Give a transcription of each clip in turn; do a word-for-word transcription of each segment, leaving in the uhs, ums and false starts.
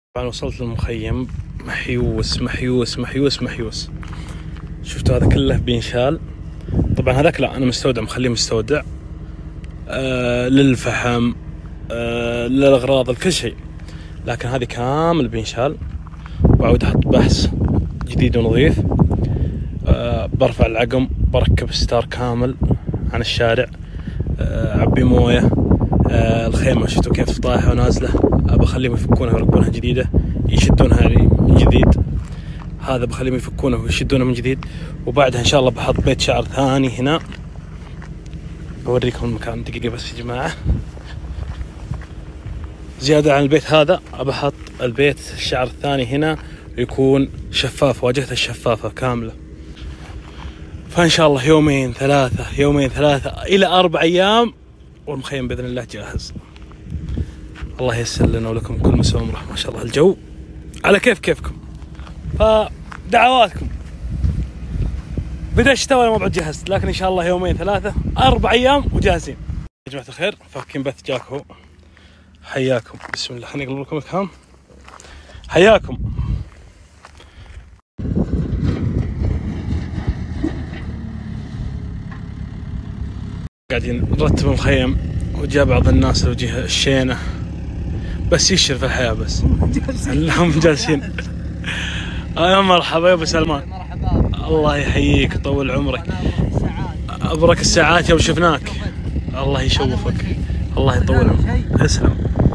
طبعا وصلت للمخيم محيوس محيوس محيوس محيوس. شفتوا هذا كله بينشال. طبعا هذاك لا، انا مستودع مخليه مستودع آه للفحم آه للاغراض لكل شيء، لكن هذه كامل بينشال. بعود احط بحث جديد ونظيف. آه برفع العقم، بركب ستار كامل عن الشارع، آه عبي مويه. آه الخيمه شفتوا كيف طايحه ونازله، بخليهم يفكونها ويركبونها جديده، يشدونها من جديد. هذا بخليهم يفكونه ويشدونه من جديد. وبعدها ان شاء الله بحط بيت شعر ثاني هنا، بوريكم المكان دقيقه بس يا جماعه. زياده عن البيت هذا بحط البيت الشعر الثاني هنا، يكون شفاف، واجهته الشفافه كامله. فان شاء الله يومين ثلاثه يومين ثلاثه الى اربع ايام والمخيم باذن الله جاهز. الله ييسر لنا ولكم كل مسوى امره. ما شاء الله الجو على كيف كيفكم، فدعواتكم. بدا الشتاء وانا ما بعد جهزت، لكن ان شاء الله يومين ثلاثه اربع ايام وجاهزين. يا جماعه الخير، فاكين بث جاكو، حياكم. بسم الله، خليني اقلب لكم الكام. حياكم. قاعدين نرتب المخيم، وجاء بعض الناس وجه الشينه بس يشرف الحياه بس. اللهم جالسين. يا مرحبا يا ابو سلمان، الله يحييك طول عمرك. ابرك الساعات يوم شفناك، الله يشوفك، الله يطول عمرك. اسلم.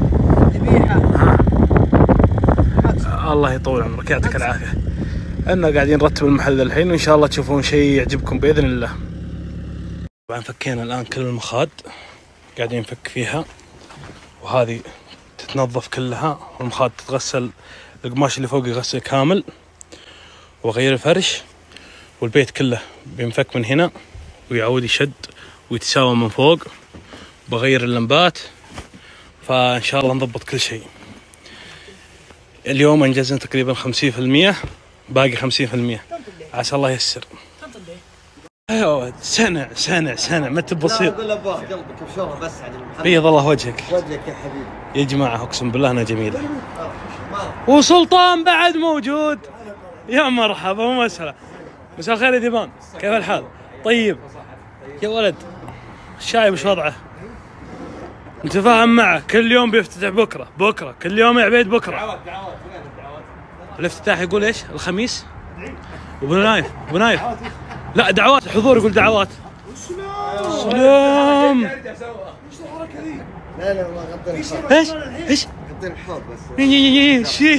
الله يطول عمرك، يعطيك العافيه. انا قاعدين نرتب المحل الحين، وان شاء الله تشوفون شيء يعجبكم باذن الله. طبعا فكينا الان كل المخاد، قاعدين نفك فيها، وهذه تتنظف كلها، والمخاد تتغسل، القماش اللي فوق يغسل كامل، وغير الفرش، والبيت كله بينفك من هنا ويعود يشد ويتساوى من فوق، بغير اللمبات. فان شاء الله نضبط كل شيء. اليوم انجزنا تقريبا خمسين في المية، باقي خمسين في المية، عسى الله ييسر. ايوه سنع سنع سنع ما تبصير. لا اقول ابوه قلبك ابشره بس عن المحل. بيض الله وجهك. وجهك يا حبيبي. يا جماعه اقسم بالله انها جميله. وسلطان بعد موجود. يا مرحبا ومسهلا. مساء الخير يا ديبان، كيف الحال؟ طيب يا ولد، الشاي وش وضعه؟ نتفاهم معه، كل يوم بيفتتح بكره بكره، كل يوم يا عبيد بكره. دعوات دعوات وين الدعوات؟ الافتتاح يقول ايش؟ الخميس؟ ابو نايف ابو نايف لا دعوات، الحضور يقول دعوات. سلام. لا لا والله غطينا الحوض. ايش؟ ايش؟ غطينا الحوض بس. ايش فيك؟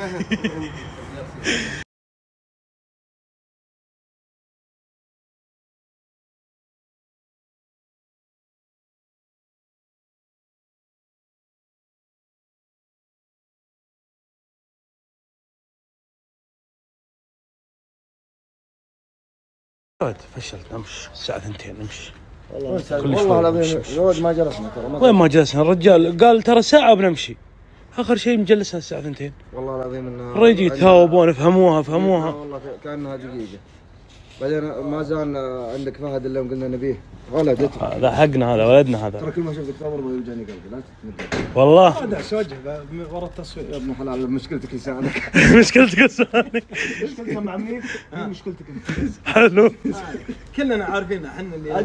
فشلت، نمشي الساعة ثنتين نمشي. والله والله العظيم الولد ما جلسنا ترى. وين ما جلسنا؟ الرجال قال ترى ساعة وبنمشي، آخر شيء مجلسنا الساعة ثنتين. والله العظيم انها الرجال يتهاوبون، افهموها فهموها. والله كأنها دقيقة. بعدين ما زال عندك فهد اللي قلنا نبيه ولد. هذا حقنا، هذا ولدنا هذا. ترى كل ما شفتك تمر ما يوجعني قلبي، لا تتمدد. والله ادعس وجهه ورا التصوير يا ابن حلال. مشكلتك لسانك. مشكلتك لسانك. مشكلتك مع مين؟ هي مشكلتك انت. حلو. كلنا عارفين احنا اللي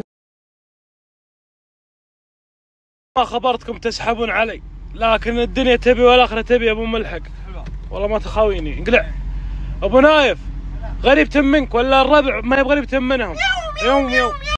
ما خبرتكم تسحبون علي، لكن الدنيا تبي والاخره تبي يا ابو ملحق. والله ما تخاويني. انقلع ابو نايف، غريب تم منك ولا الربع ما يبغى يتم منهم. يوم يوم